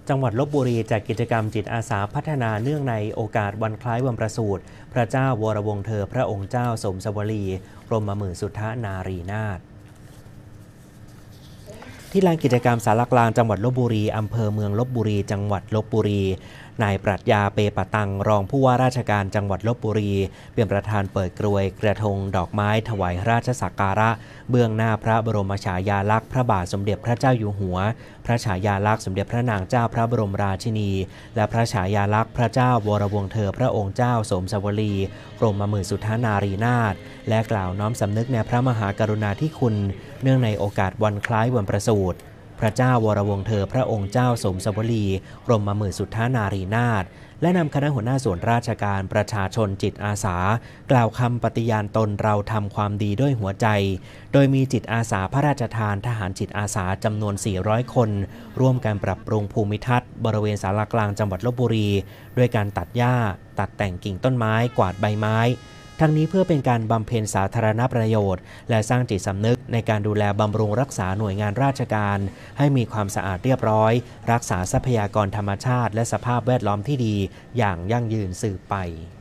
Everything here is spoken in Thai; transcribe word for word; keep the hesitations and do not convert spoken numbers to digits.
จังหวัดลพบุรีจัดกิจกรรมจิตอาสาพัฒนาเนื่องในโอกาสวันคล้ายวันประสูติพระเจ้าวรวงศ์เธอพระองค์เจ้าสมสวลีกรมหมื่นสุทธนารีนาถที่ลานกิจกรรมศาลากลางจังหวัดลพบุรีอำเภอเมืองลพบุรีจังหวัดลพบุรีนายปรัชญาเปปะตังรองผู้ว่าราชการจังหวัดลพบุรีเป็นประธานเปิดกรวยกระทงดอกไม้ถวายราชสักการะเบื้องหน้าพระบรมฉายาลักษณ์พระบาทสมเด็จพระเจ้าอยู่หัวพระฉายาลักษณ์สมเด็จพระนางเจ้าพระบรมราชินีและพระฉายาลักษณ์พระเจ้าวรวงศ์เธอพระองค์เจ้าสมสวลีกรมหมื่นสุทธนารีนาถและกล่าวน้อมสำนึกในพระมหากรุณาธิคุณเนื่องในโอกาสวันคล้ายวันประสูติพระเจ้าวรวงศ์เธอพระองค์เจ้าสมสวลีกรมหมื่นสุทธนารีนาถและนำคณะหัวหน้าส่วนราชการประชาชนจิตอาสากล่าวคำปฏิญาณตนเราทำความดีด้วยหัวใจโดยมีจิตอาสาพระราชทานทหารจิตอาสาจำนวนสี่ร้อยคนร่วมกันปรับปรุงภูมิทัศน์บริเวณศาลากลางจังหวัดลพบุรีด้วยการตัดหญ้าตัดแต่งกิ่งต้นไม้กวาดใบไม้ทั้งนี้เพื่อเป็นการบำเพ็ญสาธารณประโยชน์และสร้างจิตสำนึกในการดูแลบำรุงรักษาหน่วยงานราชการให้มีความสะอาดเรียบร้อยรักษาทรัพยากรธรรมชาติและสภาพแวดล้อมที่ดีอย่างยั่งยืนสืบไป